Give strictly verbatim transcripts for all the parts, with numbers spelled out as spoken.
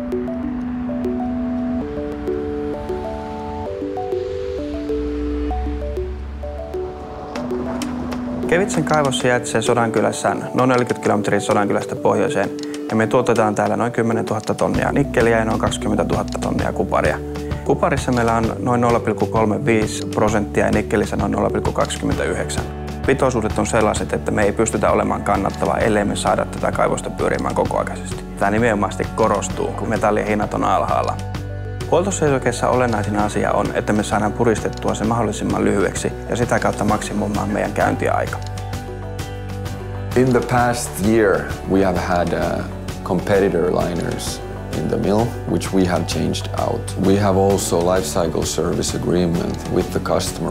Kevitsen kaivos sijaitsee Sodankylässä noin neljäkymmentä kilometriä Sodankylästä pohjoiseen ja me tuotetaan täällä noin kymmenentuhatta tonnia nikkeliä ja noin kaksikymmentätuhatta tonnia kuparia. Kuparissa meillä on noin nolla pilkku kolmekymmentäviisi prosenttia ja nikkelissä noin nolla pilkku kaksikymmentäyhdeksän. Pitoisuudet on sellaiset, että me ei pystytä olemaan kannattavaa, ellei me saada tätä kaivosta pyörimään kokoaikaisesti. Tämä nimenomaan korostuu, kun metallien hinnat on alhaalla. Huoltoseisokkeessa olennaisin asia on, että me saadaan puristettua se mahdollisimman lyhyeksi ja sitä kautta maksimoimaan meidän käyntiaika. In the past year, we have had uh, competitor liners in the mill, which we have changed out. We have also life cycle service agreement with the customer.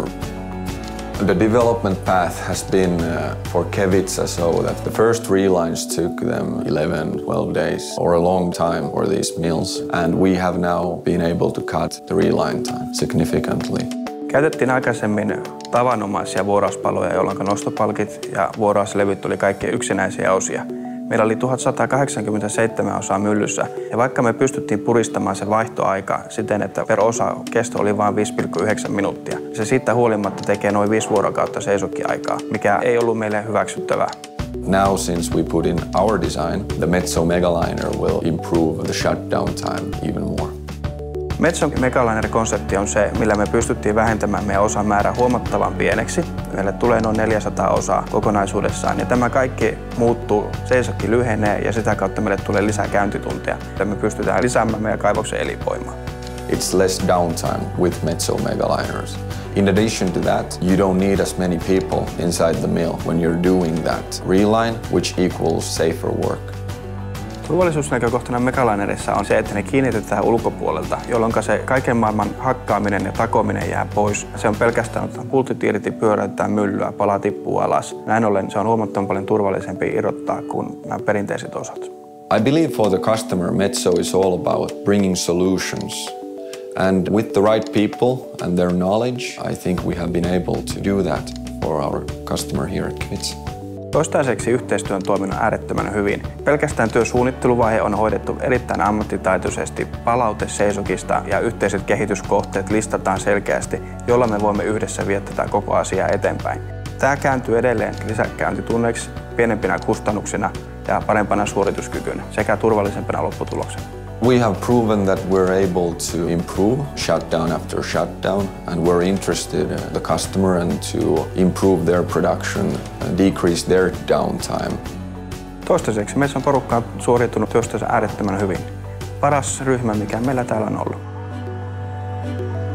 The development path has been uh, for Kevitsa so that the first relines took them eleven, twelve days or a long time for these mills, and we have now been able to cut the reline time significantly. Käytettiin aikaisemmin tavanomaisia vuorauspaloja, jolloin nostopalkit ja vuorauslevyt oli kaikki yksinäisiä osia. Meillä oli tuhatsatakahdeksankymmentäseitsemän osaa myllyssä ja vaikka me pystyttiin puristamaan se vaihtoaika siten, että per osa kesto oli vain viisi pilkku yhdeksän minuuttia, se siitä huolimatta tekee noin viisi vuorokautta seisokkiaikaa, mikä ei ollut meille hyväksyttävää. Now, since we put in our design, the Metso Megaliner will improve the shutdown time even more. Metson Megaliner-konsepti on se, millä me pystyttiin vähentämään meidän osan määrää huomattavan pieneksi. Meille tulee noin neljäsataa osaa kokonaisuudessaan ja tämä kaikki muuttuu, seisokki lyhenee ja sitä kautta meille tulee lisää käyntitunteja. Me pystytään lisäämään meidän kaivoksen elinvoimaa. It's less downtime with Metso Megaliners. In addition to that, you don't need as many people inside the mill when you're doing that reline, which equals safer work. Turvallisuusnäkökohtana Megalinerissa on se, että ne kiinnitetään ulkopuolelta, jolloin se kaiken maailman hakkaaminen ja takominen jää pois. Se on pelkästään, että pultit irti, pyöräytetään myllyä, pala tippuu alas. Näin ollen se on huomattavan paljon turvallisempi irrottaa kuin nämä perinteiset osat. I believe for the customer, Metso is all about bringing solutions. And with the right people and their knowledge, I think we have been able to do that for our customer here at Kevitsa. Toistaiseksi yhteistyö on toiminut äärettömän hyvin. Pelkästään työsuunnitteluvaihe on hoidettu erittäin ammattitaitoisesti, palaute seisokista ja yhteiset kehityskohteet listataan selkeästi, jolla me voimme yhdessä viedä tätä koko asiaa eteenpäin. Tämä kääntyy edelleen lisäkäyntitunneiksi, pienempinä kustannuksina ja parempana suorituskykynä sekä turvallisempana lopputuloksena. We have proven that we're able to improve shutdown after shutdown, and we're interested in the customer and to improve their production and decrease their downtime. Toistaiseksi meissä on porukka suoriutunut työstönsä äärettömän hyvin. Paras ryhmä, mikä meillä täällä on ollut.